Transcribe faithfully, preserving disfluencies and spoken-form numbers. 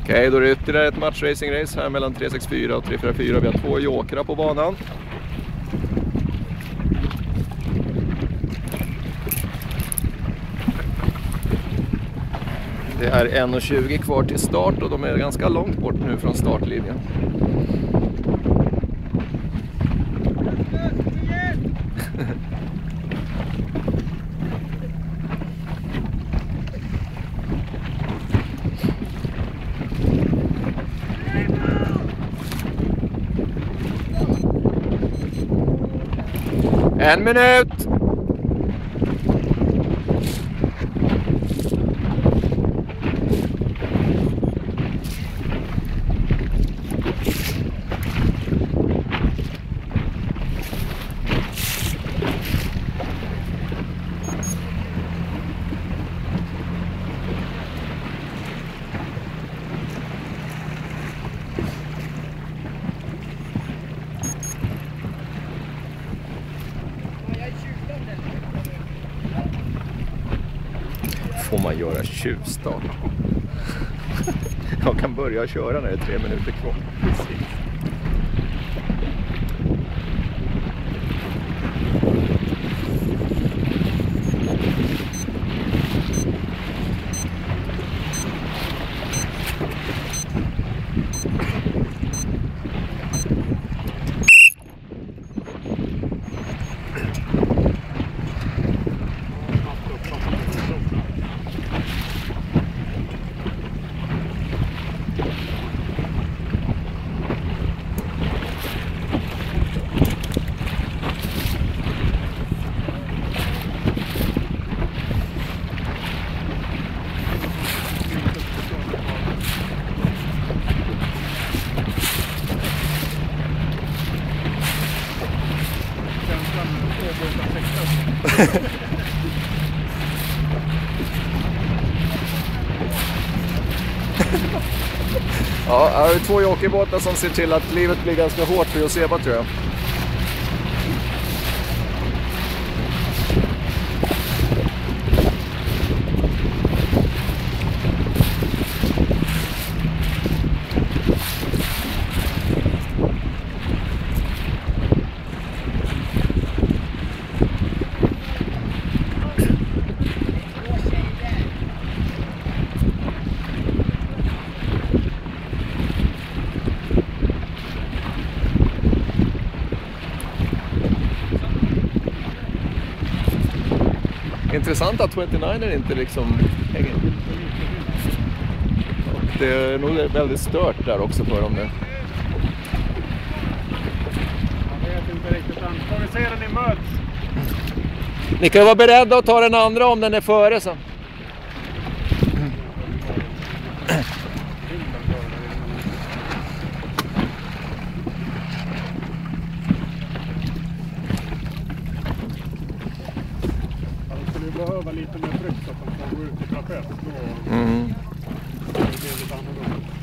Okej, okay, då är det ytterligare ett matchracing-race här mellan tre sex fyra och tre fyra fyra. Vi har två jokrar på banan. Det är en tjugo kvar till start och de är ganska långt bort nu från startlinjen. En minut! Får man göra tjuvstart? Jag kan börja köra när det är tre minuter kvar. Precis. Ja, här är två jokerbåtar som ser till att livet blir ganska hårt för Joseba, tror jag. Intressant att tjugonio inte liksom hänger. Och det är nog väldigt stört där också för dem nu. Jag vet inte riktigt än. Får vi se den i möts? Ni kan vara beredda att ta den andra om den är före så. Behöva lite mer tryck så att de får gå ut i trapet. Då mm. blir det lite annorlunda.